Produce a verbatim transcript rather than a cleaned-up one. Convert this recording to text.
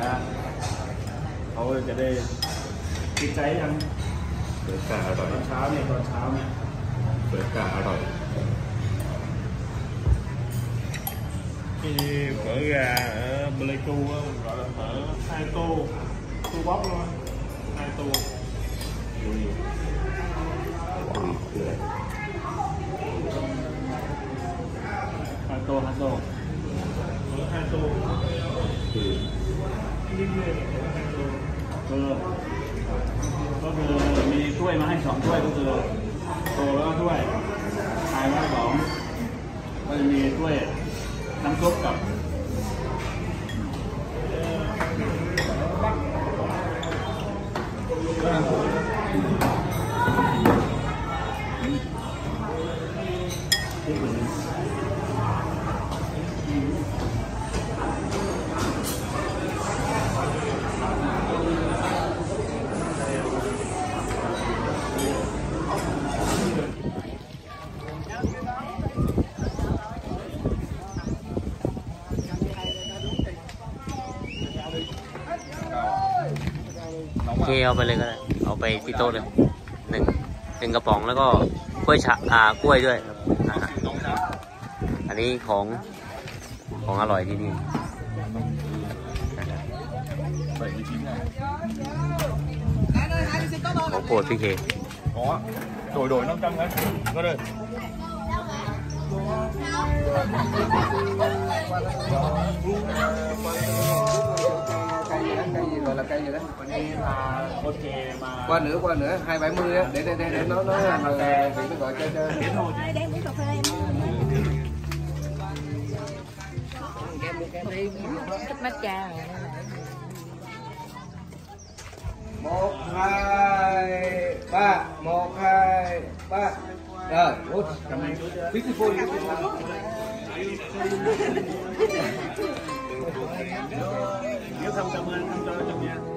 นะเขาจะได้ติดใจยังเปิดกาอร่อยตอนเช้าเนี่ยตอนเช้าเนี่ยเปิดกาอร่อยที่เปิดกาเบลกูgọi là phở hai tô tô bóc luôn hai tô อุ้ยอุ้ยคืออะไร hai tô hai tô phở hai tô คือนี่เลยhai tôคือก็คือมีถ้วยมาให้สองถ้วยก็คือโตแล้วก็ถ้วยชายว่าสองก็จะมีถ้วยน้ำซุปกับโอเคเอาไปเลยก็ได้เอาไปที่โต๊ะเลยหนึ่งหนึ่งกระป๋องแล้วก็กล้วยชาอ่ากล้วยด้วยครับอันนี้ของของอร่อยที่นี่ของโปรดพี่เคอ๋อโดยโดยน้ำจังนะก็เลย cây gì gọi là cây gì đó ok mà qua nữa qua nữa hai bảy mươi để để để để nó nó là thì nó gọi cho cho đang uống cà phê thích matcha một hai ba một hai ba rồi good beautiful nếu không cảm ơn không cho trong nhà